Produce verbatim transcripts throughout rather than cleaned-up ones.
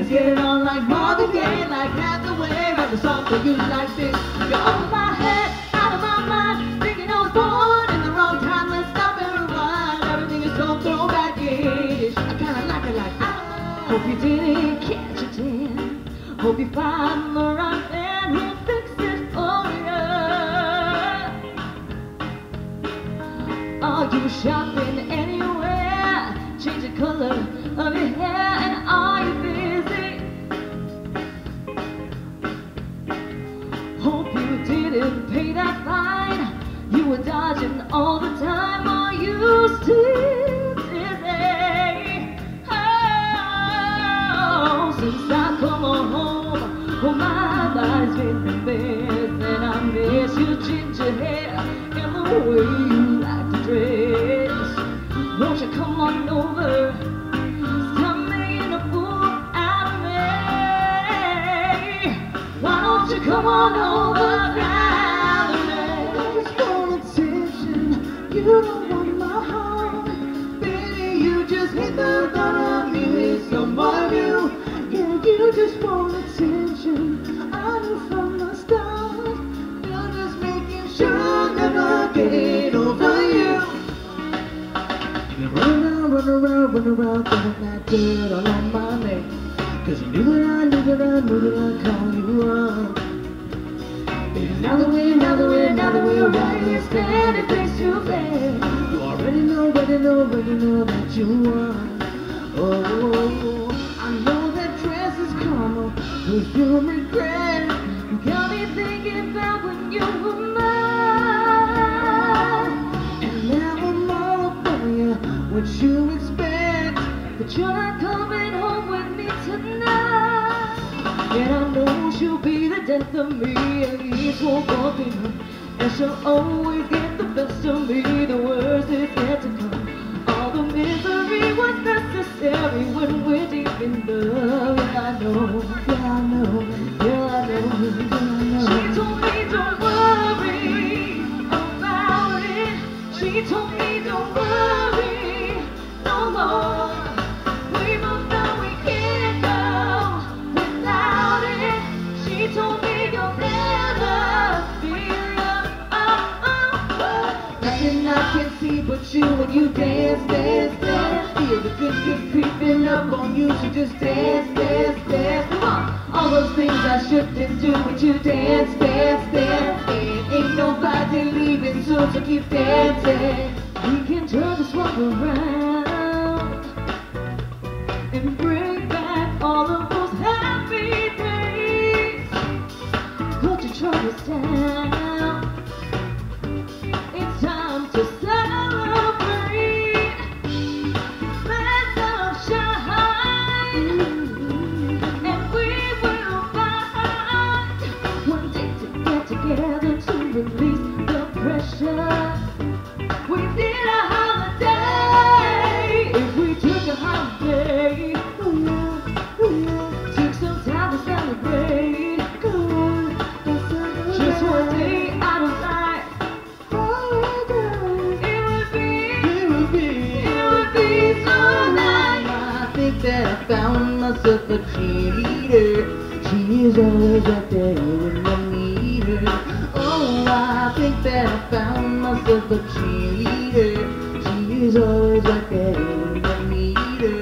Let's get it on like Marvin Gaye, like Hathaway. Write a song for you like this. You're over my head, out of my mind, thinking I was born in the wrong time. Let's stop and rewind. Everything is so throwback-ish. I kinda like it like that. Hope you didn't catch a tan. Hope you find the right man who'll fix it for you. Are you shopping anywhere? Change the color of your hair, and are you busy? Hope you didn't pay that fine. You were dodging all the time. Are you still dizzy? Oh, since I come on home, oh my body's been a mess, and I miss your ginger hair and the way you like to dress. Won't you come on over? Stop making a fool out of me. Why don't you come on over now to me? I just want attention. You don't want my heart. Baby, you just hate the thought of me with someone new. Yeah, you just want attention. I knew from the start. You're just making sure I'll never get over you. Run around, run around, run around, throwing that dirt all on my name. Cause you knew that I knew that I knew that I'd call you up. Baby, now that we're, now that we're, now that we're right here standing face to face, you already know, already know, already know that you won. Oh, I know that dress is karma, perfume regret. You got me thinking about when you were mine. And now I'm all for you. What you expect? But you're not coming home with me tonight. And I know she'll be the death of me, and he's so broken. And she'll always get the best of me. The worst is yet to come. All the misery was necessary when we're deep in love. Yeah, I know, yeah, I know, yeah, I know, yeah, I know. She told me don't worry about it. She told me don't worry no more. We both know we can't go without it. She told me you'll never be alone. Oh, oh, oh. Nothing I can see but you when you dance, dance, dance. Feel the good, good creeping up on you. So just dance, dance, dance. Come on. All those things I shouldn't do, but you dance, dance, dance. And ain't nobody leaving soon, so keep dancing. We can turn this one around and bring back all of those happy days. Put your troubles down. It's time to celebrate. Let love shine, and we will find one day to get together to release the pressure. We need a holiday. If we took a holiday, oh yeah, oh yeah. Took some time to celebrate. Come on, let's celebrate. Just one day out of life. Oh yeah, it would be, it would be, it would be so nice. I think that I found myself a cheerleader. She is always right there when I need her. Oh, I think that I found myself a cheerleader. She is always right there when I need her.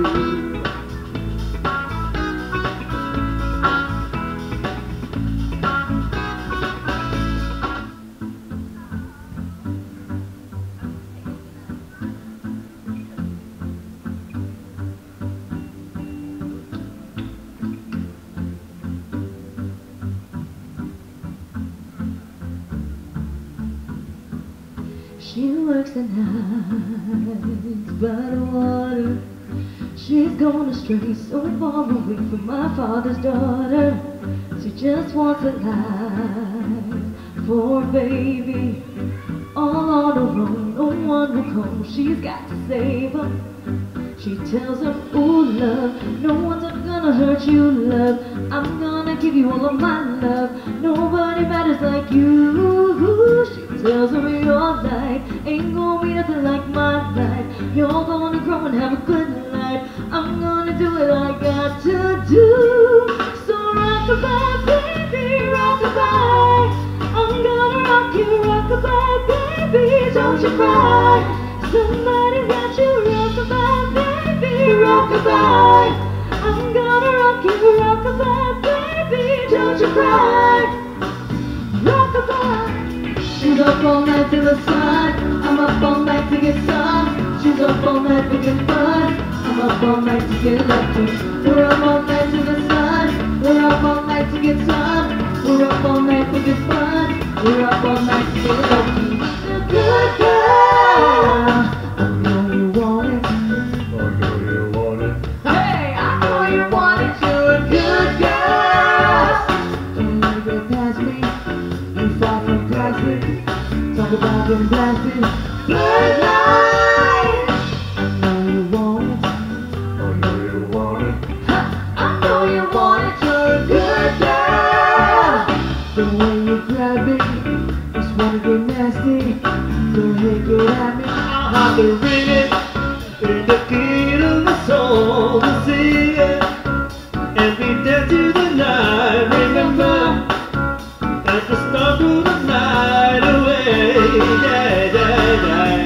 She works the nights by the water. She's gone astray, so far away from my father's daughter. She just wants a life for a baby. All on her own, no one will come. She's got to save her. She tells him, ooh, love, no one's ever gonna hurt you, love. I'm gonna give you all of my love. Nobody matters like you. She details of your life ain't gonna be nothing like my life. You're gonna grow and have a good life. I'm gonna do what I got to do. So rock-a-bye, baby, rock-a-bye. I'm gonna rock you, rock-a-bye, baby, don't you cry. Somebody got you, rock-a-bye, baby, rock-a-bye. I'm gonna rock you, rock-a-bye, baby, don't you cry. Rock-a-bye. She's up all night to the sun. I'm up all night to get some. She's up all night to get fun. I'm up all night to get lucky. We're up all night to the sun. We're up all night to get some. We're up all night to get fun. We're up all night to get lucky. The good girl, I know you want it. I know you want it. Hey, I know you want it. You're a good girl. Don't you get past me. You far from plastic. Talk about getting blasted. Good night. I know you want it. I know you want it. I know you want it. You're a good girl. The way you grab me, just wanna get nasty. Go ahead, get at me. I've been reading in the key to the soul to see it and be dead to the night. Remember as the stars through the night away. Yeah, yeah, yeah.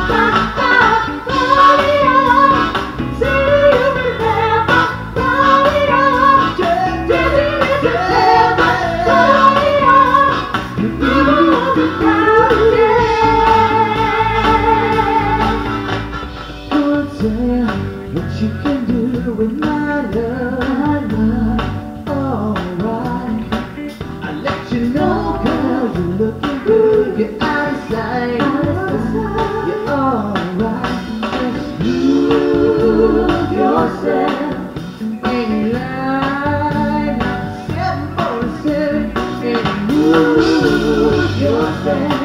What you can do with my love, alright. I let you know, girl, you're looking good, you're out of sight, you're alright. Just move yourself, ain't line, seven forty-seven, and move yourself.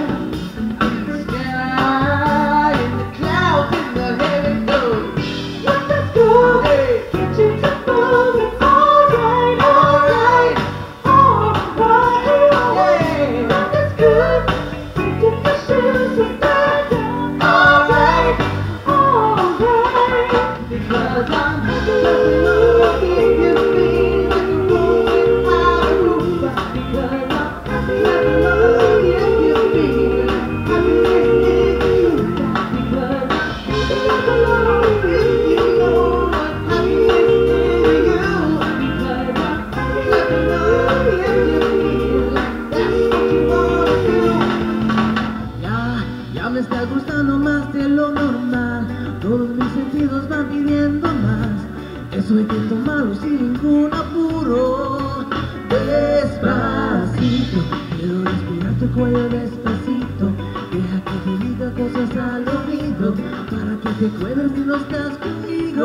Me está gustando más de lo normal. Todos mis sentidos van pidiendo más. Eso hay que tomarlo sin ningún apuro. Despacito, quiero respirar tu cuello despacito. Deja que te diga cosas al oído, para que te acuerdes si no estás conmigo.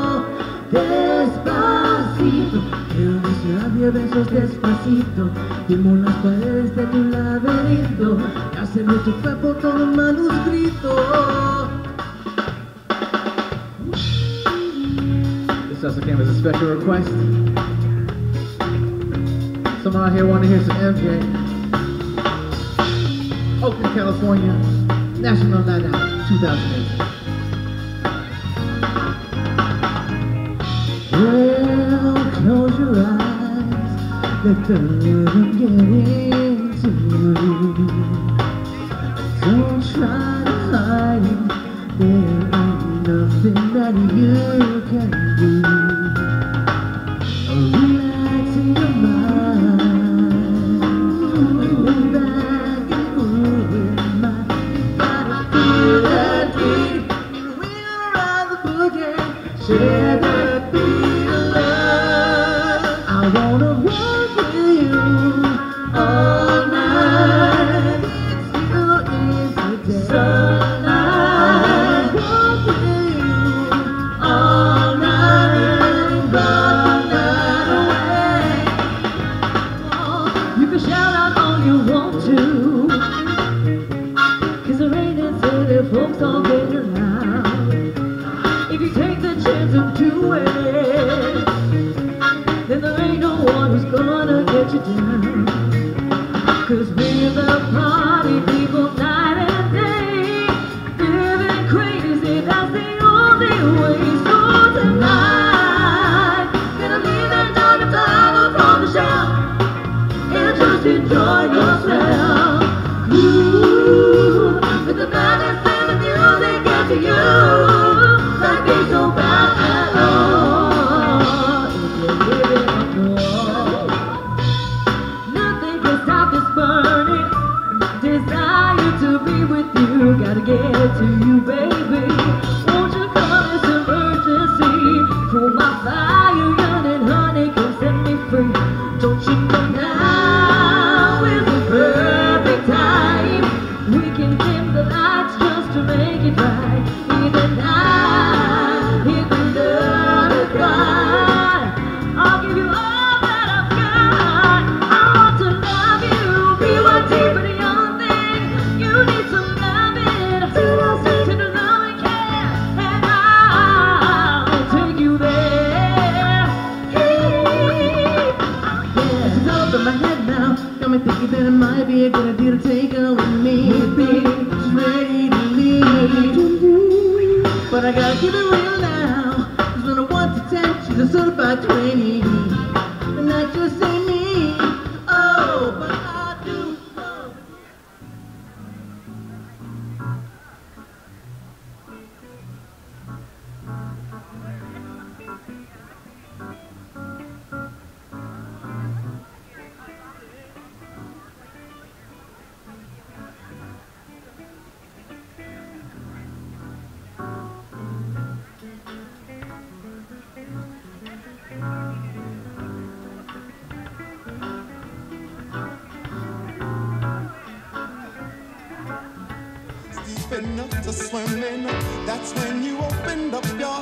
Despacito, quiero decir besos despacito. Firmo las paredes de tu laberinto y hacer de tu cuerpo todo un manuscrito. This also came as a special request. Someone out here want to hear some M J. Oakland, California, National Night Out, two thousand eight. Well, close your eyes, let the rhythm get into you. Don't try to hide it, there ain't nothing that you can do. Relax in your mind, lay back and groove in mind. Gotta feel that beat, and we're on the boogie. Share that beat of love. I wanna walk with you all night. Still is the day. Sunlight. Walk with you all night. Run night away. Oh, you can shout out all you want to, 'cause there ain't no city folks all getting loud. If you take the chance and do it, then there ain't no one who's gonna get you down. 'Cause we're the party people. me thinking that it might be a good idea to take her with me. She's ready to leave, but I gotta keep it real now. Cause on a one to ten, she's a certified twenty, and that just ain't me. Oh, but I do know. Enough to swimming, that's when you opened up your